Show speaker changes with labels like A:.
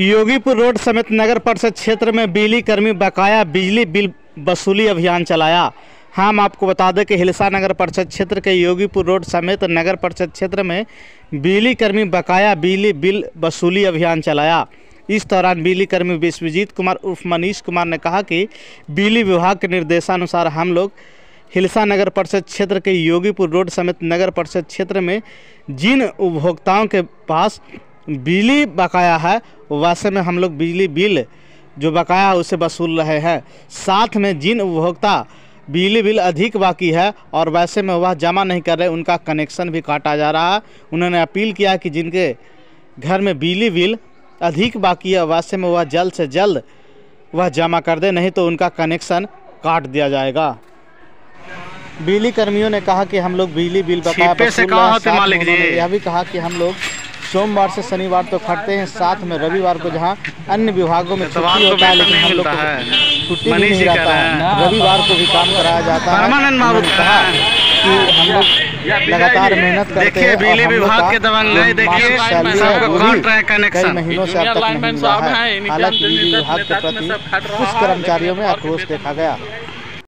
A: Yogipur road समेत नगर परिषद क्षेत्र में बिजली कर्मी बकाया बिजली बिल वसूली अभियान चलाया। हम आपको बता दें कि हिलसा नगर परिषद क्षेत्र के योगीपुर रोड समेत नगर परिषद क्षेत्र में बिजली कर्मी बकाया बिजली बिल वसूली अभियान चलाया। इस दौरान बिजली कर्मी विश्वजीत कुमार उर्फ मनीष कुमार ने कहा कि बिजली विभाग के निर्देशानुसार हम लोग हिलसा नगर परिषद क्षेत्र के योगीपुर रोड समेत नगर परिषद क्षेत्र में जिन उपभोक्ताओं के पास बिजली बकाया है वैसे में हम लोग बिजली बिल जो बकाया है उसे वसूल रहे हैं। साथ में जिन उपभोक्ता बिजली बिल अधिक बाकी है और वैसे में वह जमा नहीं कर रहे उनका कनेक्शन भी काटा जा रहा है। उन्होंने अपील किया कि जिनके घर में बिजली बिल अधिक बाकी है वैसे में वह जल्द से जल्द वह जमा कर दे, नहीं तो उनका कनेक्शन काट दिया जाएगा। बिजली कर्मियों ने कहा कि हम लोग बिजली बिल बकाया वसूल रहे हैं। यह भी कहा कि हम लोग सोमवार से शनिवार तो खटते हैं, साथ में रविवार को जहां अन्य विभागों में छुट्टी होता है लेकिन हम लोग को छुट्टी नहीं रहता है, रविवार को भी काम कराया जाता है। उन्होंने कहा कि हम लोग लगातार मेहनत करते हैं। बिजली विभाग के दबंगाई देखिए, कई महीनों से अब तक नहीं हुआ है। हालांकि बिजली विभाग के प्रति कुछ कर्मचारियों में आक्रोश देखा गया।